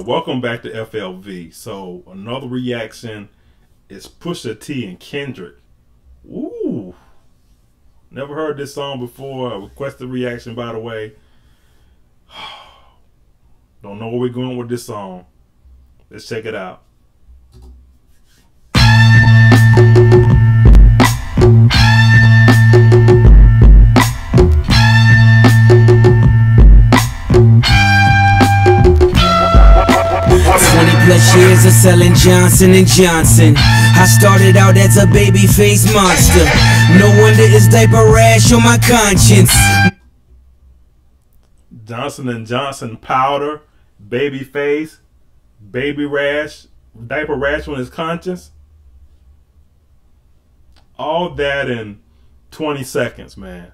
welcome back to FLV. So another reaction is Pusha T and Kendrick. Ooh, never heard this song before. I requested reaction, by the way. Don't know where we're going with this song. Let's check it out. 20+ years of selling Johnson & Johnson. I started out as a baby-faced monster. No wonder it's diaper rash on my conscience. Johnson & Johnson powder, baby face, baby rash, diaper rash on his conscience. All that in 20 seconds, man.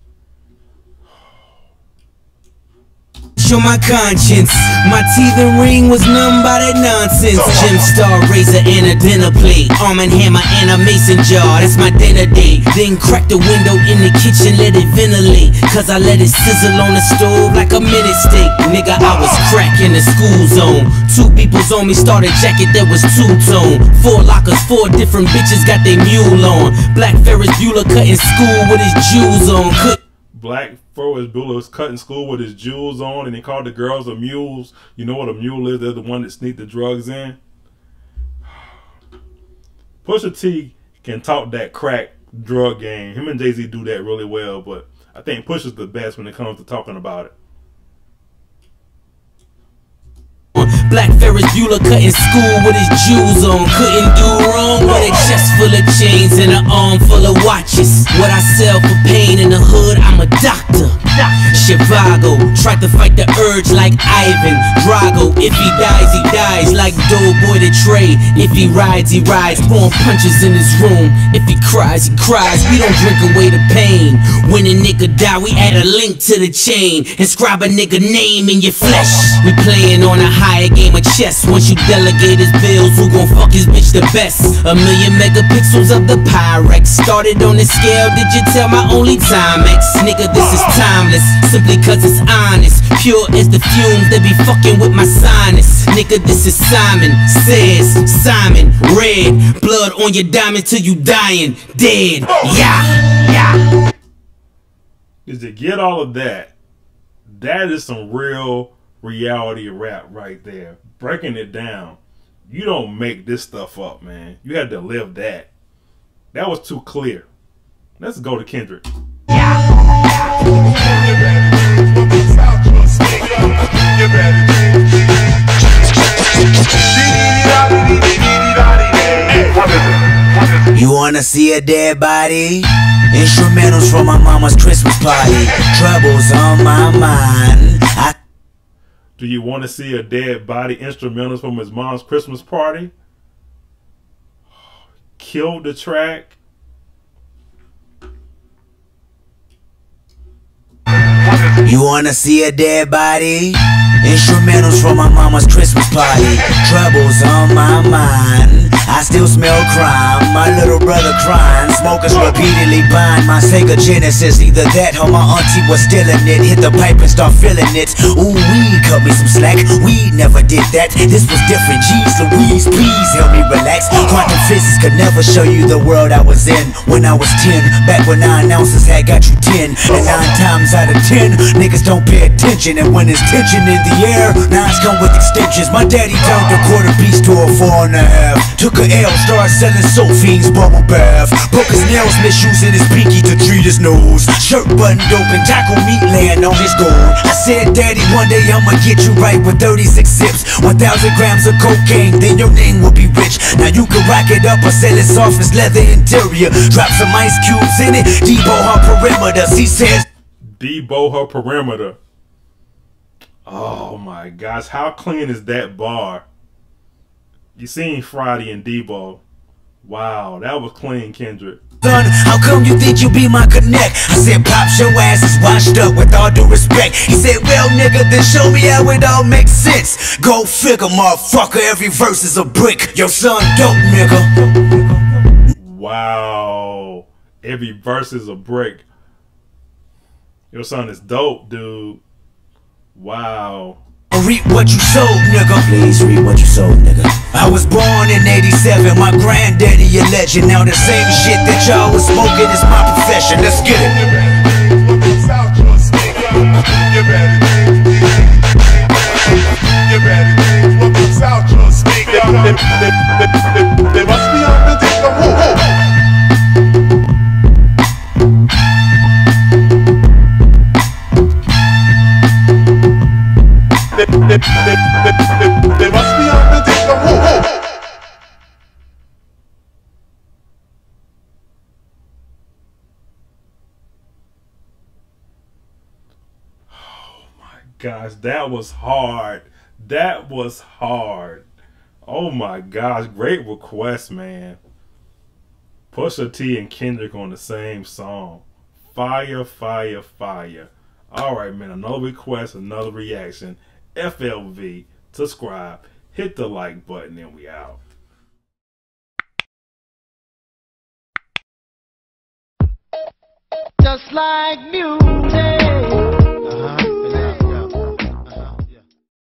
On my conscience, my teething ring was numb by that nonsense. Gem star, razor, and a dinner plate, arm and hammer and a mason jar. That's my dinner date. Then crack the window in the kitchen, let it ventilate, cause I let it sizzle on the stove like a minute steak. Nigga, I was cracking the school zone. 2 peoples on me, started jacket that was 2-tone. 4 lockers, 4 different bitches got they mule on. Black Ferris Bueller cutting school with his jewels on. Black Ferris Bueller was cutting school with his jewels on, and he called the girls a mules. You know what a mule is? They're the one that sneak the drugs in. Pusha T can talk that crack drug game. Him and Jay-Z do that really well, but I think Pusha's the best when it comes to talking about it. Black Ferris Bueller cutting school with his jewels on. Couldn't do wrong with a chest full of chains and an arm full of watches. What I sell for pain in the hood, I'm a doctor. Chivago, tried to fight the urge like Ivan Drago. If he dies like Doughboy the Trey. If he rides, throwing punches in his room. If he cries, he cries. We don't drink away the pain. When a nigga die, we add a link to the chain. Inscribe a nigga name in your flesh. We playing on a higher game of chess. Once you delegate his bills, who gon' fuck his bitch the best? 1,000,000 megapixels of the Pyrex. Started on the scale, did you tell my only Timex? Nigga, this is timeless, simply cause it's honest. Pure as the fumes that be fucking with my sinus. Nigga, this is Simon Says, Simon Red. Blood on your diamond till you dying dead. Yeah. Did you get all of that? That is some real reality rap right there. Breaking it down. You don't make this stuff up, man. You had to live that. That was too clear. Let's go to Kendrick. You wanna see a dead body? Instrumentals from my mama's Christmas party. Troubles on my mind. Do you want to see a dead body? Instrumentals from his mom's Christmas party? Killed the track. You wanna see a dead body? Instrumentals from my mama's Christmas party. Troubles on my mind. I still smell crime, my little brother crying. Smokers repeatedly buying my Sega Genesis. Either that or my auntie was stealing it. Hit the pipe and start feeling it. Ooh, weed cut me some slack. Weed never did that. This was different. Jeez Louise, please help me relax. Quantum physics could never show you the world I was in when I was 10. Back when 9 ounces had got you 10. And 9 times out of 10, niggas don't pay attention. And when there's tension in the air, 9s come with extensions. My daddy turned a quarter piece to a 4.5. Took a L, started selling Sophie's bubble bath. Broke his nails, misusing his pinky to treat his nose. Shirt buttoned open, taco meat laying on his gold. I said, Daddy, one day I'ma get you right with 36 zips, 1,000 grams of cocaine, then your name will be rich. Now you can rock it up or sell it soft as leather interior. Drop some ice cubes in it, Debo her perimeters. He says, Debo her perimeter. Oh my gosh, how clean is that bar? You seen Friday and Debo. Wow, that was clean, Kendrick. Son, how come you think you be my connect? I said, Pops, your ass is washed up with all due respect. He said, well, nigga, then show me how it all makes sense. Go figure, motherfucker, every verse is a brick. Your son dope, nigga. Wow, every verse is a brick. Your son is dope, dude. Wow. reap what you sowed, nigga. Please reap what you sowed, nigga. I was born in 87, my granddaddy a legend. Now the same shit that y'all was smoking is my profession. Let's get it. They must be on the dick of They must be on the dick of Gosh, that was hard. That was hard. Oh my gosh, great request, man. Pusha T and Kendrick on the same song. Fire, fire, fire. Alright, man, another request, another reaction. FLV, subscribe, hit the like button, and we out. Just like music.